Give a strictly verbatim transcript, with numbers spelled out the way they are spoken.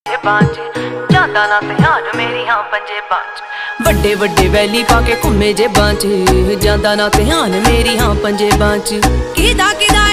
ਜਾਂਦਾ ਨਾ ਧਿਆਨ ਮੇਰੀ ਹਾਂ ਪੰਜੇ ਬਾਂਝ ਵੱਡੇ ਵੱਡੇ ਵੈਲੀ ਪਾ ਕੇ ਘੁੰਮੇ ਜੇ ਬਾਂਝ ਜਾਂਦਾ ਨਾ ਧਿਆਨ ਮੇਰੀ ਹਾਂ ਪੰਜੇ ਬਾਂਝ ਕਿਦਾ ਕਿਦਾ